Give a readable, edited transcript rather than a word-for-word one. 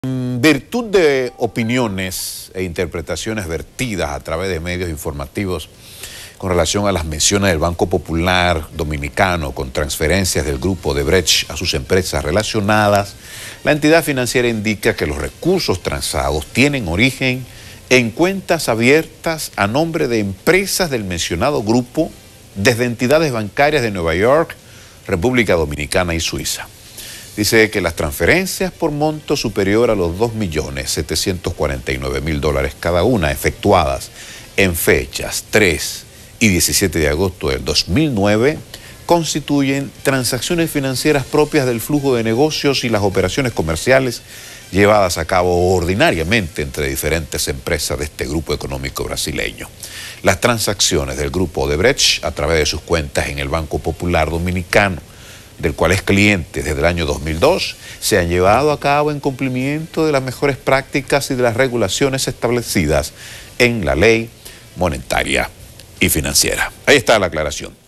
En virtud de opiniones e interpretaciones vertidas a través de medios informativos con relación a las menciones del Banco Popular Dominicano con transferencias del grupo Odebrecht a sus empresas relacionadas, la entidad financiera indica que los recursos transados tienen origen en cuentas abiertas a nombre de empresas del mencionado grupo desde entidades bancarias de Nueva York, República Dominicana y Suiza. Dice que las transferencias por monto superior a los $2.749.000 cada una, efectuadas en fechas 3 y 17 de agosto del 2009, constituyen transacciones financieras propias del flujo de negocios y las operaciones comerciales llevadas a cabo ordinariamente entre diferentes empresas de este grupo económico brasileño. Las transacciones del grupo Odebrecht a través de sus cuentas en el Banco Popular Dominicano, del cual es cliente desde el año 2002, se han llevado a cabo en cumplimiento de las mejores prácticas y de las regulaciones establecidas en la ley monetaria y financiera. Ahí está la aclaración.